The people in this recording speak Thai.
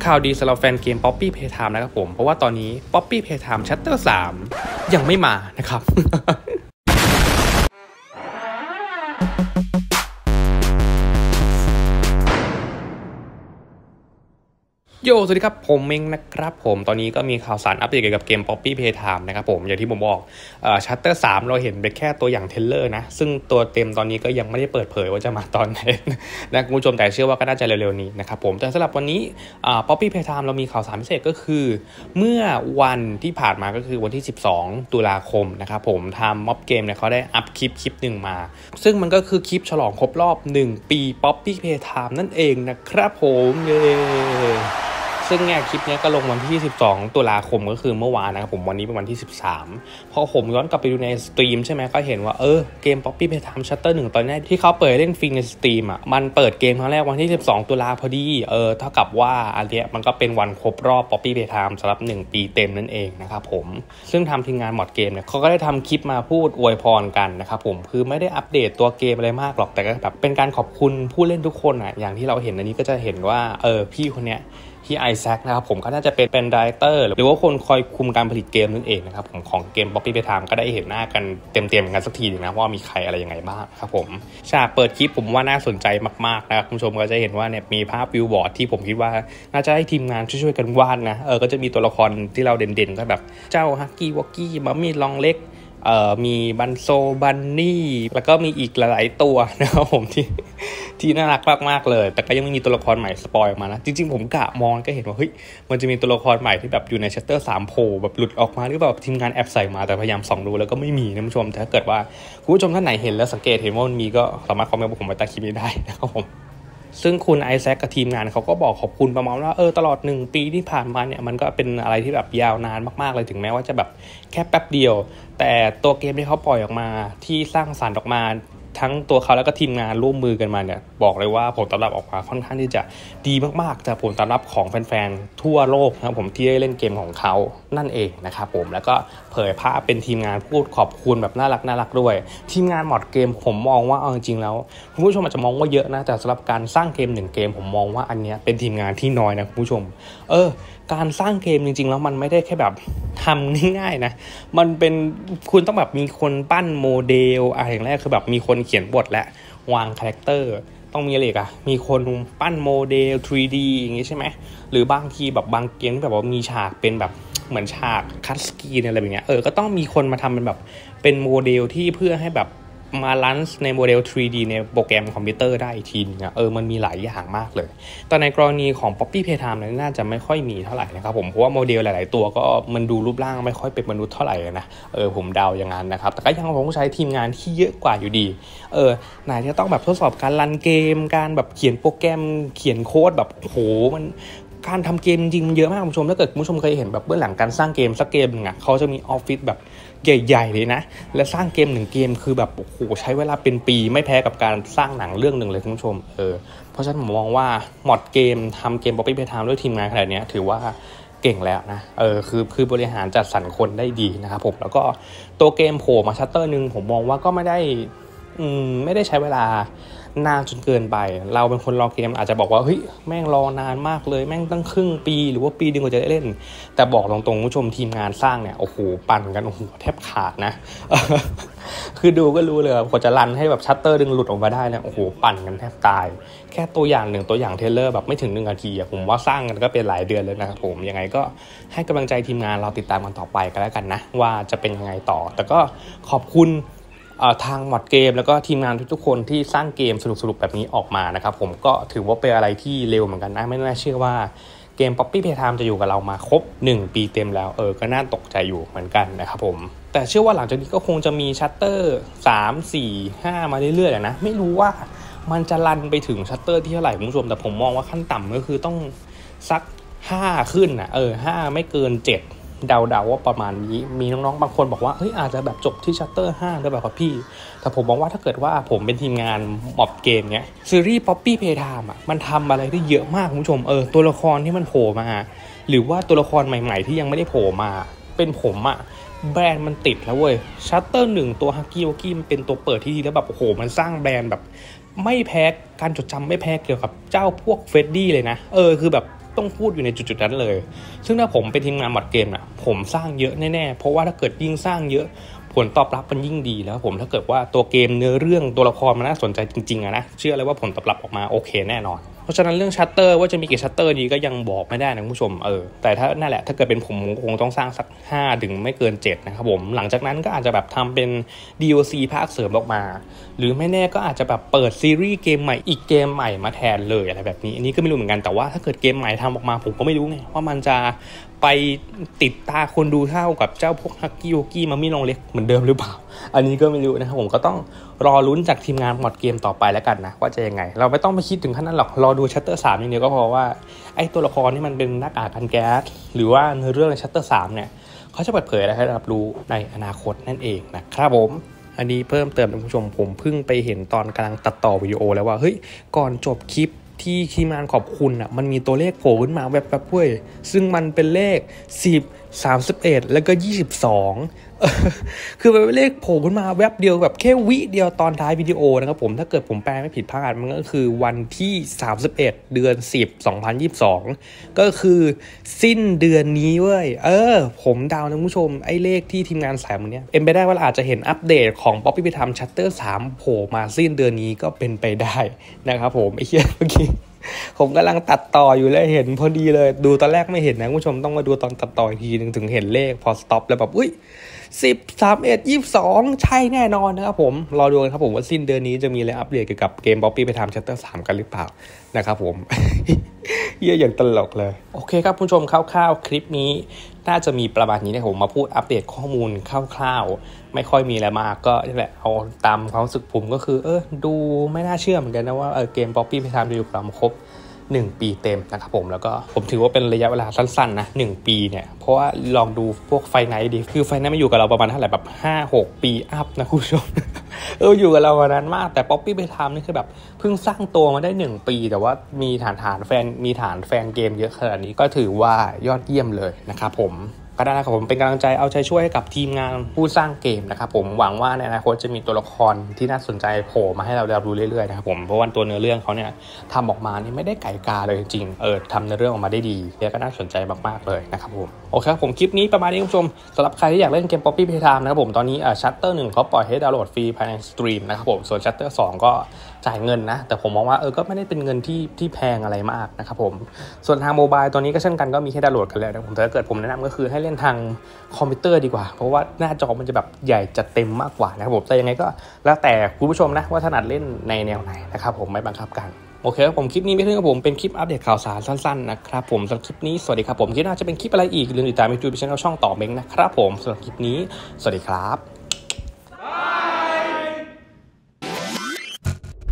ข่าวดีสำหรับแฟนเกม Poppy Playtime นะครับผมเพราะว่าตอนนี้ Poppy Playtime Chapter 3ยังไม่มานะครับ โยสวัสดีครับผมเม้งนะครับผมตอนนี้ก็มีข่าวสารอัปเดตเกี่ยวกับเกม Poppy Playtime นะครับผมอย่างที่ผมบอกChapter 3เราเห็นเป็นแค่ตัวอย่างเทรลเลอร์นะซึ่งตัวเต็มตอนนี้ก็ยังไม่ได้เปิดเผยว่าจะมาตอนไหนนะคุณผู้ชมแต่เชื่อว่าก็น่าจะเร็วๆนี้นะครับผมแต่สำหรับวันนี้Poppy Playtime เรามีข่าวสารพิเศษก็คือเมื่อวันที่ผ่านมาก็คือวันที่12ตุลาคมนะครับผมทาง Mob Game เนี่ยเขาได้อัพคลิปหนึ่งมาซึ่งมันก็คือคลิปฉลองครบรอบ1ปี Poppy Playtime นั่นเองนะครับผมเย้ซึ่งเนี่ยคลิปนี้ก็ลงวันที่12ตุลาคมก็คือเมื่อวานนะครับผมวันนี้เป็นวันที่13พอผมย้อนกลับไปดูในสตรีมใช่ไหมก็เห็นว่าเกม Poppy Playtime Chapter 1ตอนนี้ที่เขาเปิดเล่นฟรีในสตรีมมันเปิดเกมครั้งแรกวันที่12ตุลาพอดีเท่ากับว่าอันเนี้ยมันก็เป็นวันครบรอบ Poppy Playtime สำหรับ1ปีเต็มนั่นเองนะครับผมซึ่งทำทีมงานมอดเกมเนี่ยเขาก็ได้ทำคลิปมาพูดอวยพรกันนะครับผมคือไม่ได้อัปเดตตัวเกมอะไรมากหรอกแต่ก็แบบเป็นการขอบคุณผู้เล่นทุกคนอย่างที่เราเห็นอันนี้ก็จะเห็นว่าพี่คนเนี้ยที่ไอแซคนะครับผมก็น่าจะเป็นไดเรคเตอร์หรือว่าคนคอยคุมการผลิตเกมนั่นเองนะครับผมของเกม Poppy Playtime ก็ได้เห็นหน้ากันเต็มๆกันสักทีนึงนะว่ามีใครอะไรยังไงบ้างครับผมฉากเปิดคลิปผมว่าน่าสนใจมากๆนะครับคุณผู้ชมก็จะเห็นว่าเนี่ยมีภาพวิวบอร์ดที่ผมคิดว่าน่าจะให้ทีมงานช่วยๆกันวาดนะก็จะมีตัวละครที่เราเด่นๆก็แบบเจ้าฮักกี้วอกกี้มัมมี่ลองเล็กมีบันโซบันนี่แล้วก็มีอีกหลายๆตัวนะครับผมที่น่ารักมากๆเลยแต่ก็ยังไม่มีตัวละครใหม่สปอยออกมานะจริงๆผมกะมองก็เห็นว่าเฮ้ยมันจะมีตัวละครใหม่ที่แบบอยู่ใน Chapter 3โผล่แบบหลุดออกมาหรือแบบทีมงานแอบใส่มาแต่พยายามส่องดูแล้วก็ไม่มีนะคุณผู้ชมถ้าเกิดว่าคุณผู้ชมท่านไหนเห็นแล้วสังเกตเห็นว่ามันมีก็สามารถคอมเมนต์บอกผมไว้ใต้คลิปนี้ได้นะครับผมซึ่งคุณไอแซคกับทีมงานเขาก็บอกขอบคุณประมาณว่าตลอด1ปีที่ผ่านมาเนี่ยมันก็เป็นอะไรที่แบบยาวนานมากๆเลยถึงแม้ว่าจะแบบแค่แป๊บเดียวแต่ตัวเกมที่เขาปล่อยออกมาที่สร้างสรรค์ออกมาทั้งตัวเขาแล้วก็ทีมงานร่วมมือกันมาเนี่ยบอกเลยว่าผลตอบรับออกมาค่อนข้างที่จะดีมากๆจากผลตอบรับของแฟนๆทั่วโลกนะครับผมที่ได้เล่นเกมของเขานั่นเองนะครับผมแล้วก็เผยภาพเป็นทีมงานพูดขอบคุณแบบน่ารักด้วยทีมงานมอดเกมผมมองว่าจริงๆแล้วคุณผู้ชมอาจจะมองว่าเยอะนะแต่สำหรับการสร้างเกม1เกมผมมองว่าอันเนี้ยเป็นทีมงานที่น้อยนะคุณผู้ชมการสร้างเกมจริงๆแล้วมันไม่ได้แค่แบบทำง่ายๆนะมันเป็นคุณต้องแบบมีคนปั้นโมเดลอย่างแรกคือแบบมีคนเขียนบทและวางคาแรคเตอร์ต้องมีอะไรอีกมีคนปั้นโมเดล 3D อย่างงี้ใช่ไหมหรือบางทีแบบบางเกมที่แบบว่ามีฉากเป็นแบบเหมือนฉากคัตสกรีนอะไรแบบเนี้ยก็ต้องมีคนมาทำเป็นแบบเป็นโมเดลที่เพื่อให้แบบมาลันส์ในโมเดล 3D ในโปรแกรมคอมพิวเตอร์ได้อีกทีนึงมันมีหลายอย่างมากเลยแต่ในกรณีของ Poppy Playtime นั้นน่าจะไม่ค่อยมีเท่าไหร่นะครับผมเพราะว่าโมเดลหลายๆตัวก็มันดูรูปร่างไม่ค่อยเป็นมนุษย์เท่าไหร่นะผมเดาอย่างนั้นนะครับแต่ก็ยังคงใช้ทีมงานที่เยอะกว่าอยู่ดีไหนจะต้องแบบทดสอบการรันเกมการแบบเขียนโปรแกรมเขียนโค้ดแบบโหมันการทำเกมจริงๆมันเยอะมากคุณผู้ชมถ้าเกิดคุณผู้ชมเคยเห็นแบบเบื้องหลังการสร้างเกมสักเกมนึงเขาจะมีออฟฟิศแบบใหญ่ๆเลยนะและสร้างเกม1เกมคือแบบโอ้โหใช้เวลาเป็นปีไม่แพ้กับการสร้างหนังเรื่องนึงเลยคุณผู้ชมเพราะฉะนั้นผมมองว่ามอดเกมทำเกม Poppy Playtime ด้วยทีมงานขนาดนี้ถือว่าเก่งแล้วนะคือบริหารจัดสรรคนได้ดีนะครับผมแล้วก็ตัวเกมโผล่มาชัตเตอร์นึงผมมองว่าก็ไม่ได้ใช้เวลานานจนเกินไปเราเป็นคนรอเกมอาจจะบอกว่าเฮ้ยแม่งรอนานมากเลยแม่งตั้งครึ่งปีหรือว่าปีนึงกว่าจะได้เล่นแต่บอกตรงๆผู้ชมทีมงานสร้างเนี่ยโอ้โหปั่นกันโอ้โหแทบขาดนะ คือดูก็รู้เลยกว่าจะรันให้แบบชัตเตอร์ดึงหลุดออกมาได้เนี่ยโอ้โหปั่นกันแทบตายแค่ตัวอย่างตัวอย่างเทรลเลอร์แบบไม่ถึง1นาทีผมว่าสร้างกันก็เป็นหลายเดือนเลยนะครับผมยังไงก็ให้กำลังใจทีมงานเราติดตามกันต่อไปก็แล้วกันนะว่าจะเป็นยังไงต่อแต่ก็ขอบคุณทางมอดเกมแล้วก็ทีมงานทุกๆคนที่สร้างเกมสนุกๆแบบนี้ออกมานะครับผมก็ถือว่าเป็นอะไรที่เร็วเหมือนกันนะไม่น่าเชื่อว่าเกม Poppy Playtime จะอยู่กับเรามาครบ1ปีเต็มแล้วก็น่าตกใจอยู่เหมือนกันนะครับผมแต่เชื่อว่าหลังจากนี้ก็คงจะมีชัตเตอร์3 4 5มาเรื่อยๆนะไม่รู้ว่ามันจะรันไปถึงชัตเตอร์ที่เท่าไหร่คุณผู้ชมแต่ผมมองว่าขั้นต่ำก็คือต้องสัก5ขึ้นนะ5ไม่เกิน7เดาว่าประมาณนี้มีน้องๆบางคนบอกว่าเฮ้ยอาจจะแบบจบที่ชัตเตอร์5ได้แบบครับพี่แต่ผมมองว่าถ้าเกิดว่าผมเป็นทีมงานมอบเกมเนี้ยซีรีส์ Poppy Playtime มันทำอะไรได้เยอะมากคุณผู้ชมตัวละครที่มันโผล่มาหรือว่าตัวละครใหม่ๆที่ยังไม่ได้โผล่มาเป็นผมแบรนด์มันติดแล้วเว้ยชัตเตอร์1ตัวฮักกี้วอกกี้มันเป็นตัวเปิดที่ดีแล้วแบบโอ้โหมันสร้างแบรนด์แบบไม่แพ้การจดจำไม่แพ้เกี่ยวกับเจ้าพวกเฟรดดี้เลยนะคือแบบต้องพูดอยู่ในจุดๆนั้นเลยซึ่งถ้าผมเป็นทีมงานมอดเกมนะผมสร้างเยอะแน่ๆเพราะว่าถ้าเกิดยิ่งสร้างเยอะผลตอบรับมันยิ่งดีแล้วผมถ้าเกิดว่าตัวเกมเนื้อเรื่องตัวละครมันน่าสนใจจริงๆนะเชื่อเลยว่าผลตอบรับออกมาโอเคแน่นอนเพราะฉะนั้นเรื่องชัตเตอร์ว่าจะมีกี่ชัตเตอร์ดีก็ยังบอกไม่ได้นะคุณผู้ชมแต่ถ้านั่นแหละถ้าเกิดเป็นผมคงต้องสร้างสัก5ถึงไม่เกิน7นะครับผมหลังจากนั้นก็อาจจะแบบทำเป็น DLC ภาคเสริมออกมาหรือไม่แน่ก็อาจจะแบบเปิดซีรีส์เกมใหม่อีกเกมใหม่มาแทนเลยอะไรแบบนี้อันนี้ก็ไม่รู้เหมือนกันแต่ว่าถ้าเกิดเกมใหม่ทำออกมาผมก็ไม่รู้ไงว่ามันจะไปติดตาคนดูเท่ากับเจ้าพวกฮักกี้โยกี้มัมมี่ลองเล็กเหมือนเดิมหรือเปล่าอันนี้ก็ไม่รู้นะครับผมก็ต้องรอลุ้นจากทีมงานมอดเกมต่อไปแล้วกันนะว่าจะยังไงเราไม่ต้องไปคิดถึงขั้นนั้นหรอกรอดูชัตเตอร์3อย่างเดียวก็พอว่าไอ้ตัวละครที่มันเป็นหน้ากากกันแก๊สหรือว่าในเรื่องชัตเตอร์3เนี่ยเขาจะเปิดเผยอะไรให้รับรู้ในอนาคตนั่นเองนะครับผมอันนี้เพิ่มเติมท่านผู้ชมผมเพิ่งไปเห็นตอนกำลังตัดต่อวิดีโอแล้วว่าเฮ้ยก่อนจบคลิปที่ทีมงานขอบคุณอ่ะมันมีตัวเลขโผล่ขึ้นมาแบบเว้ยซึ่งมันเป็นเลข10 31แล้วก็22คือเป็นเลขโผล่ขึ้นมาแวบเดียวแบบแค่วิเดียวตอนท้ายวิดีโอนะครับผมถ้าเกิดผมแปลไม่ผิดพลาดมันก็คือวันที่31เดือน10 2022ก็คือสิ้นเดือนนี้เว้ยผมเดานะคุณผู้ชมไอ้เลขที่ทีมงานใส่มันเนี้ยเป็นไปได้ว่าอาจจะเห็นอัปเดตของ Poppy Playtime Chapter 3โผล่มาสิ้นเดือนนี้ก็เป็นไปได้นะครับผมไอ้เหี้ยเมื่อกี้ผมกำลังตัดต่ออยู่แล้วเห็นพอดีเลยดูตอนแรกไม่เห็นนะคุณผู้ชมต้องมาดูตอนตัดต่ออีกทีนึงถึงเห็นเลขพอสต็อปแล้วแบบอุ้ย10 31 22ใช่แน่นอนนะครับผมรอดูกันครับผมว่าสิ้นเดือนนี้จะมีอะไรอัปเดตเกี่ยวกับเกม Poppy Playtime Chapter 3กันหรือเปล่านะครับผม เยี่ยอย่างตลกเลยโอเคครับคุณผู้ชมคร่าวๆคลิปนี้น่าจะมีประมาณนี้นะผมมาพูดอัปเดตข้อมูลคร่าวๆไม่ค่อยมีอะไรมากก็นี่แหละเอาตามความรู้สึกผมก็คือดูไม่น่าเชื่อเหมือนกันนะว่าเกม Poppy Playtime จะอยู่กับเรามาครบ1 ปีเต็มนะครับผมแล้วก็ผมถือว่าเป็นระยะเวลาสั้นๆนะ1 ปีเนี่ยเพราะว่าลองดูพวกไฟไนท์ดิคือไฟไนท์มาอยู่กับเราประมาณเท่าไหร่แบบ 5-6 ปีอัพนะคุณผู้ชม อยู่กับเรามานานมากแต่ Poppy Playtime นี่คือแบบเพิ่งสร้างตัวมาได้1 ปีแต่ว่ามีฐานแฟนเกมเยอะขนาดนี้ก็ถือว่ายอดเยี่ยมเลยนะครับผมก็ได้ครับผมเป็นกำลังใจเอาใจช่วยให้กับทีมงานผู้สร้างเกมนะครับผมหวังว่าในอนาคตจะมีตัวละครที่น่าสนใจโผล่มาให้เราได้รู้เรื่อยๆนะครับผมเพราะว่าตัวเนื้อเรื่องเขาเนี่ยทำออกมานี่ไม่ได้ไก่กาเลยจริงๆทำเนื้อเรื่องออกมาได้ดีแล้วก็น่าสนใจมากๆเลยนะครับผมโอเคครับผมคลิปนี้ประมาณนี้คุณผู้ชมสำหรับใครที่อยากเล่นเกม Poppy Playtime นะครับผมตอนนี้ชัตเตอร์1เขาปล่อยให้ดาวน์โหลดฟรีภายในสตรีมนะครับผมส่วนชัตเตอร์2ก็จ่ายเงินนะแต่ผมมองว่าก็ไม่ได้เป็นเงินที่แพงอะไรมากนะครับผมส่วนทางโมบายตัวนี้ก็เช่นกันก็มีให้ดาวน์โหลดกันแล้วนะผมแต่ถ้าเกิดผมแนะนำก็คือให้เล่นทางคอมพิวเตอร์ดีกว่าเพราะว่าหน้าจอมันจะแบบใหญ่จัดเต็มมากกว่านะครับผมแต่ยังไงก็แล้วแต่คุณผู้ชมนะว่าถนัดเล่นในแนวไหนนะครับผมไม่บังคับกันโอเคครับผมคลิปนี้ไม่ถึงครับผมเป็นคลิปอัปเดตข่าวสารสั้นๆนะครับผมสำหรับคลิปนี้สวัสดีครับผมคิดว่าจะเป็นคลิปอะไรอีกลืมติดตามไปดูช่องต่อเม้งนะครับผมสำหรับคลิปนี้สวัสดีครับ